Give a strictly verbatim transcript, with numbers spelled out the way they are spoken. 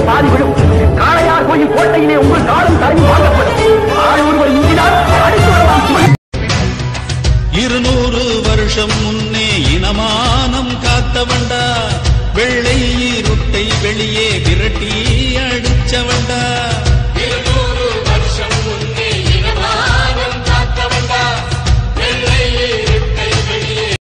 பாதி விடும். காளையார் கோயில் கோட்டையிலே உங்கள் காலம் தரவி வாங்கப்படும். ஆள் ஒருவர் இங்கினால் அடுத்து வரலாம். இருநூறு வருஷம் முன்னே இனமானம் காத்தவண்டா, வெள்ளை இருட்டை வெளியே விரட்டி அடிச்சவண்டா.